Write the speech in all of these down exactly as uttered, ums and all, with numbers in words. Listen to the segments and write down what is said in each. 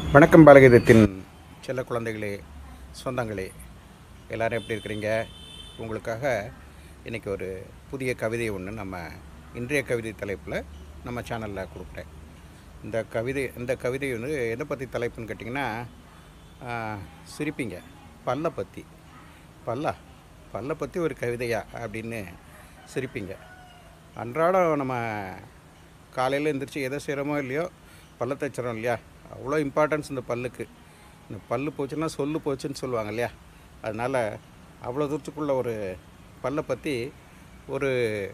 வணக்கம் பாலகீதத்தின் செல்ல குழந்தைகளே, சொந்தங்களே, எல்லோரும் எப்படி இருக்கிறீங்க? உங்களுக்காக இன்றைக்கி ஒரு புதிய கவிதை ஒன்று நம்ம இன்றைய கவிதை தலைப்பில் நம்ம சேனலில் கொடுக்குறேன். இந்த கவிதை இந்த கவிதை வந்து எதை பற்றி தலைப்புன்னு கேட்டிங்கன்னா, சிரிப்பீங்க. பல்லை பற்றி. பல்லா பல்லை பற்றி ஒரு கவிதையா அப்படின்னு சிரிப்பீங்க. அன்றாடம் நம்ம காலையில் எழுந்திரிச்சு எதை செய்கிறோமோ இல்லையோ பல்லை தைச்சிரோம் இல்லையா? அவ்வளோ இம்பார்ட்டன்ஸ் இந்த பல்லுக்கு. இந்த பல்லு போச்சுன்னா சொல்லு போச்சுன்னு சொல்லுவாங்க இல்லையா? அதனால் அவ்வளோ தூரத்துக்குள்ள ஒரு பல்லை பற்றி ஒரு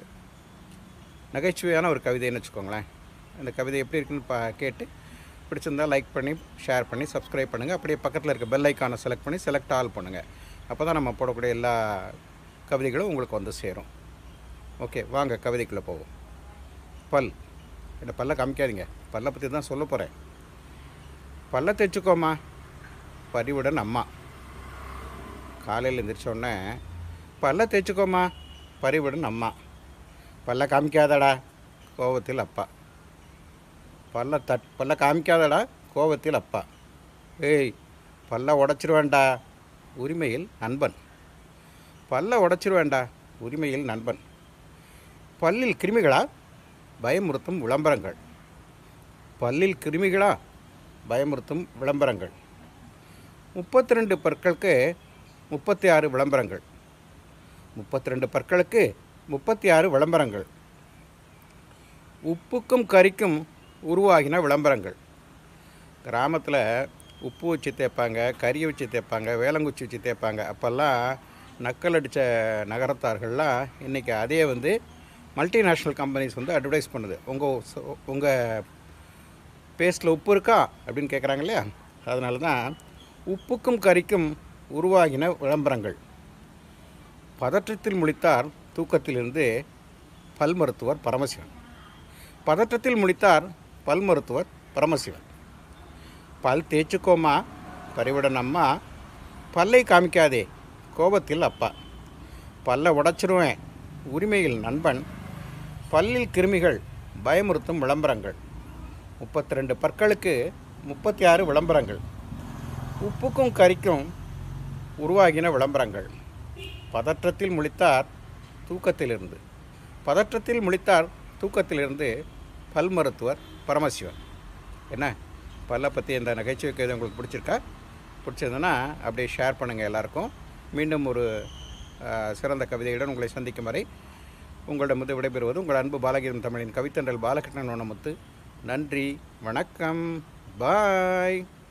நகைச்சுவையான ஒரு கவிதைன்னு வச்சுக்கோங்களேன். இந்த கவிதை எப்படி இருக்குன்னு பா கேட்டு பிடிச்சிருந்தால் லைக் பண்ணி ஷேர் பண்ணி சப்ஸ்கிரைப் பண்ணுங்கள். அப்படியே பக்கத்தில் இருக்க பெல் ஐக்கானை செலக்ட் பண்ணி செலக்ட் ஆல் பண்ணுங்கள். அப்போ தான் நம்ம போடக்கூடிய எல்லா கவிதைகளும் உங்களுக்கு வந்து சேரும். ஓகே, வாங்க கவிதைக்குள்ளே போவோம். பல். இந்த பல்லை காமிக்காதீங்க, பல்லை பற்றி தான் சொல்ல போகிறேன். பல்லை தைச்சிக்கோமா, பரிவுடன் அம்மா. காலையில் எழுந்திரிச்சோடனே பல்லை தைச்சிக்கோமா, பரிவுடன் அம்மா. பல்லை காமிக்காதடா, கோபத்தில் அப்பா. பல்லை தட் பல்லை காமிக்காதடா, கோபத்தில் அப்பா. ஏய், பல்லை உடச்சிருவேண்டா, உரிமையில் நண்பன். பல்லை உடச்சிருவேண்டா, உரிமையில் நண்பன். பல்லில் கிருமிகளா, பயமுறுத்தும் விளம்பரங்கள். பல்லில் கிருமிகளா, பயமுறுத்தும் விளம்பரங்கள். முப்பத்தி ரெண்டு பற்களுக்கு முப்பத்தி ஆறு விளம்பரங்கள். முப்பத்தி ரெண்டு பற்களுக்கு முப்பத்தி ஆறு விளம்பரங்கள். உப்புக்கும் கறிக்கும் உருவாகின விளம்பரங்கள். கிராமத்தில் உப்பு வச்சு தேய்ப்பாங்க, கறியை வச்சு தேய்ப்பாங்க, வேலங்குச்சி வச்சு தேய்ப்பாங்க. அப்போல்லாம் நக்கல் அடித்த நகரத்தார்கள்லாம் இன்றைக்கி அதே வந்து மல்டிநேஷ்னல் கம்பெனிஸ் வந்து அட்வர்டைஸ் பண்ணுது. உங்கள் உங்கள் பேஸ்ட்டில் உப்பு இருக்கா அப்படின்னு கேட்குறாங்க இல்லையா? அதனால தான் உப்புக்கும் கறிக்கும் உருவாகின விளம்பரங்கள். பதற்றத்தில் முழித்தார் தூக்கத்திலிருந்து பல் மருத்துவர் பரமசிவன். பதற்றத்தில் முழித்தார் பல் மருத்துவர் பரமசிவன். பல் தேய்ச்சிக்கோமா, பரிவுடன் அம்மா. பல்லை காமிக்காதே, கோபத்தில் அப்பா. பல்லை உடைச்சிருவேன், உரிமையில் நண்பன். பல்லில் கிருமிகள், பயமுறுத்தும் விளம்பரங்கள். முப்பத்தி ரெண்டு பற்களுக்கு முப்பத்தி ஆறு விளம்பரங்கள். உப்புக்கும் கறிக்கும் உருவாகின விளம்பரங்கள். பதற்றத்தில் முழித்தார் தூக்கத்திலிருந்து பதற்றத்தில் முழித்தார் தூக்கத்திலிருந்து பல் மருத்துவர் பரமசிவன். என்ன, பல்லை பற்றி இந்த நகைச்சுவை கவிதை உங்களுக்கு பிடிச்சிருக்கா? பிடிச்சிருந்ததுன்னா அப்படியே ஷேர் பண்ணுங்கள் எல்லாருக்கும். மீண்டும் ஒரு சிறந்த கவிதையுடன் உங்களை சந்திக்கும் வரை உங்களிடமிருந்து விடைபெறுவது உங்கள் அன்பு பாலகீதம் தமிழின் கவித்தன்றல் பாலகிருஷ்ணன் ஓணமுத்து. நன்றி, வணக்கம், பாய்.